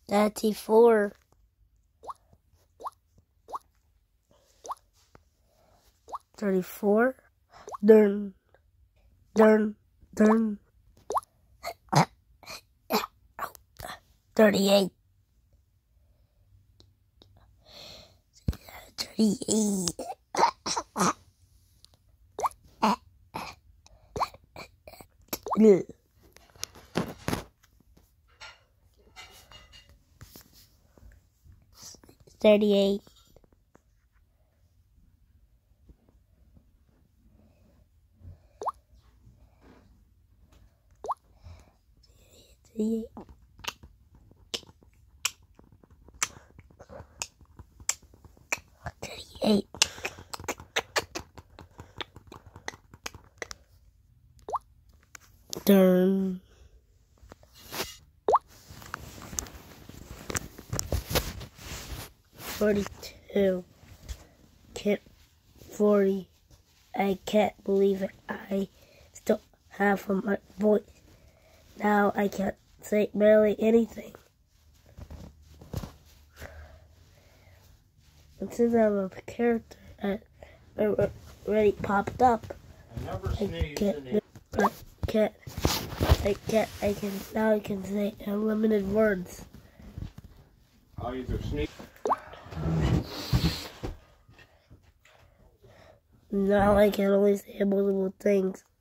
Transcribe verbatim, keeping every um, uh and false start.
thirty-four. Thirty-four. Dun. Dun. Dun. Thirty-eight. Thirty-eight. Thirty-eight. Thirty-eight. Thirty-eight. Dun. Forty-two. Can't forty. I can't believe it. I still have my voice. Now I can't say barely anything. And since I'm a character that already popped up, I never I can't, I can't, I can't, I can, now I can say unlimited words. I'll either sneak. Now I can only say multiple things.